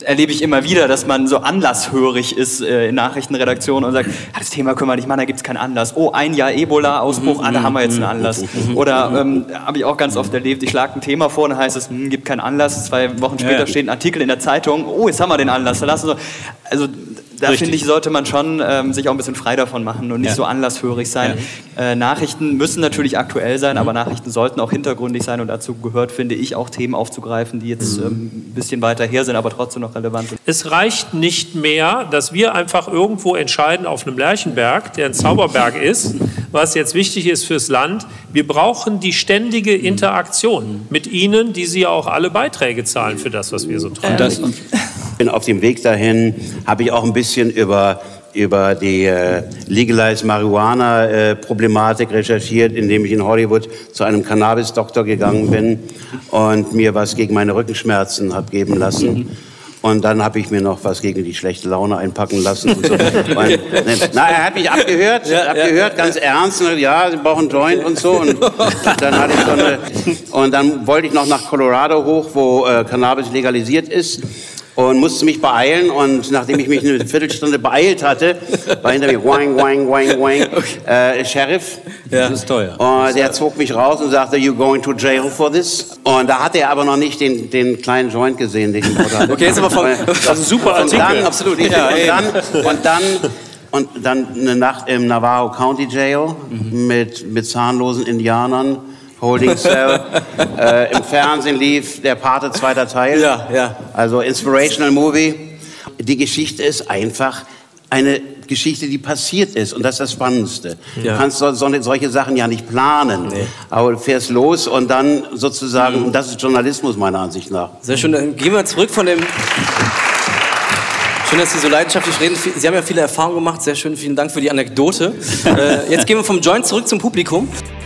erlebe ich immer wieder, dass man so anlasshörig ist in Nachrichtenredaktionen und sagt, das Thema können wir nicht machen, da gibt es keinen Anlass. Oh, ein Jahr Ebola-Ausbruch, da haben wir jetzt einen Anlass. Oder habe ich auch ganz oft erlebt, ich schlage ein Thema vor, dann heißt es, gibt keinen Anlass. 2 Wochen später steht ein Artikel in der Zeitung, oh, jetzt haben wir den Anlass. Also da finde ich, sollte man schon sich auch ein bisschen frei davon machen und nicht so anlasshörig sein. Nachrichten müssen natürlich aktuell sein, aber Nachrichten sollten auch hintergründig sein und dazu gehört, finde ich, auch Themen aufzugreifen, die jetzt ein bisschen weiter her sind, aber trotzdem noch relevant sind. Es reicht nicht mehr, dass wir einfach irgendwo entscheiden auf einem Lerchenberg, der ein Zauberberg ist, was jetzt wichtig ist fürs Land. Wir brauchen die ständige Interaktion mit Ihnen, die Sie ja auch alle Beiträge zahlen für das, was wir so treiben. Bin auf dem Weg dahin, habe ich auch ein bisschen über die Legalized Marihuana-Problematik recherchiert, indem ich in Hollywood zu einem Cannabis-Doktor gegangen bin und mir was gegen meine Rückenschmerzen habe geben lassen. Und dann habe ich mir noch was gegen die schlechte Laune einpacken lassen. Und so. Er hat mich abgehört, ganz ernst. Ja, Sie brauchen einen Joint und so. Und dann hatte ich und dann wollte ich noch nach Colorado hoch, wo Cannabis legalisiert ist. Und musste mich beeilen und nachdem ich mich eine Viertelstunde beeilt hatte, war hinter mir wang, Sheriff. Ja, das ist teuer. Und der zog mich raus und sagte, "You going to jail for this?" Und da hatte er aber noch nicht den kleinen Joint gesehen, den ich dort hatte. Okay, jetzt aber das ist ein super Artikel. Dann, absolut. Und dann eine Nacht im Navajo County Jail mit zahnlosen Indianern. Holding Cell. Im Fernsehen lief der Pate 2. Teil. Also Inspirational Movie. Die Geschichte ist einfach eine Geschichte, die passiert ist. Und das ist das Spannendste. Du kannst solche Sachen ja nicht planen. Aber du fährst los und dann sozusagen, und das ist Journalismus meiner Ansicht nach. Sehr schön. Dann gehen wir zurück von dem... Schön, dass Sie so leidenschaftlich reden. Sie haben ja viele Erfahrungen gemacht. Sehr schön. Vielen Dank für die Anekdote. Jetzt gehen wir vom Joint zurück zum Publikum.